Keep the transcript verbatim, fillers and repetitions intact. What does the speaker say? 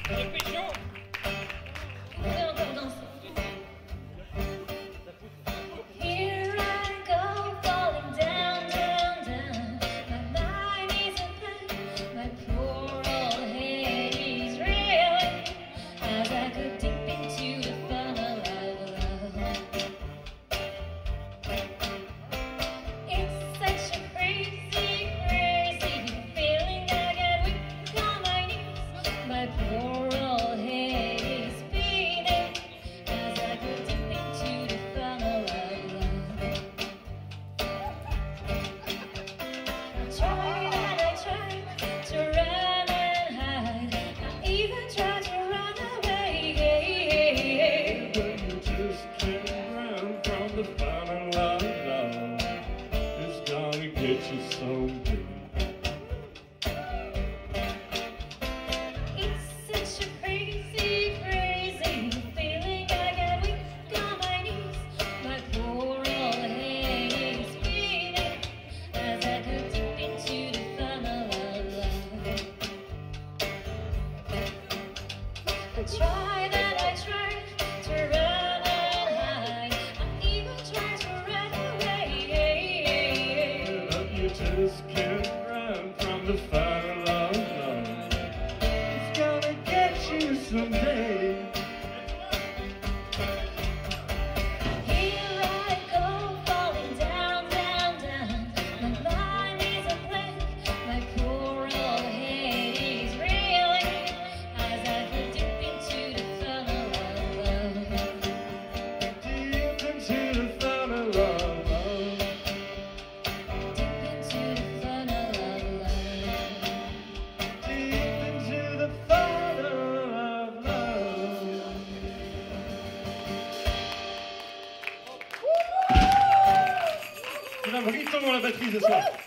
Répétition. On peut encore danser. Here I go, falling down, down, down. My mind is a blank, my poor old head is reeling as I go deep into the funnel of love. It's such a crazy, crazy feeling. I get weak on my knees. My poor old head is spinning as I go deep into the funnel of love. I tried and I tried to run and hide. I even tried to run away. But you just can't run from the final love. It's gonna get you someday. It's such a crazy, crazy feeling. I get weak on my knees. My poor old head is spinning as I go deep into the funnel of love. I tried and I tried to run and hide. I even tried to run away. But you just can't run from the final love. It's gonna get you someday. Here I go, falling down, down, down. My mind is a blank, my poor old head is reeling as I go deep into the funnel of love. Deep into the final love. Deep into the funnel of love. Deep into the final of love. C'est un bruit de temps dans la batterie ce soir.